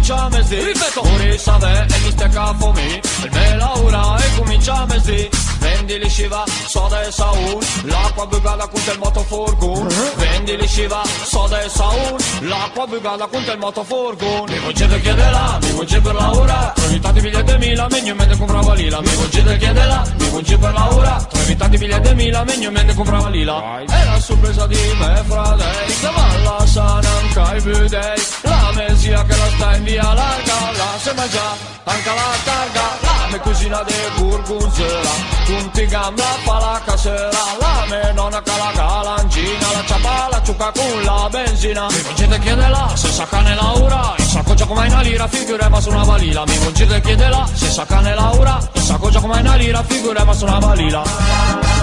comincia mesi. Ripeto, uri save e mi stecca fomi. Il me laura e comincia mesi. Vendi li shiva, soda e saun. L'acqua bugata con il motofurgun. Vendi li shiva, soda e saun. L'acqua bugata con il motofurgun. Mi concede chiedela, mi concede per laura. Trovi tanti biglietti mila, meglio me ne comprava lila. Mi concede chiedela, mi concede per laura. Trovi tanti biglietti mila, meglio me ne comprava lila. E la sorpresa di me fratei, che valla sana anche i budei. La mesia che la sta in via larga, la sembra già anche la targa. La me cucina de gorgonzola. Punti gamba fa la casera, la me nonna ca la galangina, la ciapa la ciucca con la benzina. Mi concede chiedela, se sa cane laura, il sacco già come una lira, figurema su una valila. Mi concede chiedela, se sa cane laura, il sacco già come una lira, figurema su una valila.